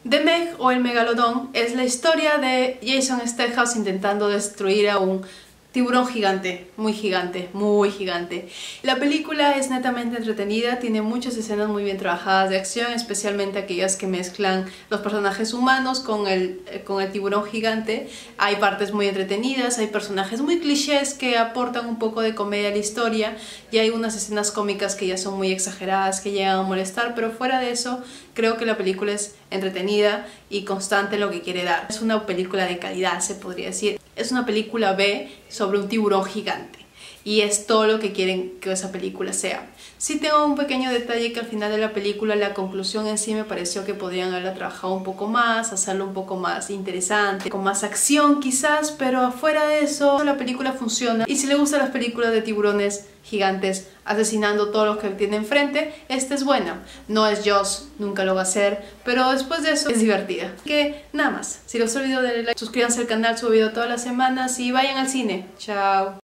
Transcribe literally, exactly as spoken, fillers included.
The Meg o el Megalodón es la historia de Jason Statham intentando destruir a un tiburón gigante, muy gigante, muy gigante. La película es netamente entretenida, tiene muchas escenas muy bien trabajadas de acción, especialmente aquellas que mezclan los personajes humanos con el, con el tiburón gigante. Hay partes muy entretenidas, hay personajes muy clichés que aportan un poco de comedia a la historia y hay unas escenas cómicas que ya son muy exageradas, que llegan a molestar, pero fuera de eso creo que la película es entretenida y constante en lo que quiere dar. Es una película de calidad, se podría decir. Es una película B sobre un tiburón gigante y es todo lo que quieren que esa película sea. Sí tengo un pequeño detalle que al final de la película, la conclusión en sí me pareció que podrían haberla trabajado un poco más, hacerlo un poco más interesante, con más acción quizás, pero afuera de eso la película funciona. Y si le gustan las películas de tiburones gigantes asesinando todos los que tiene enfrente, esta es buena. No es Jaws, nunca lo va a ser, pero después de eso es divertida. Así que nada más, si les olvidó darle like, suscríbanse al canal, subo video todas las semanas y vayan al cine. Chao.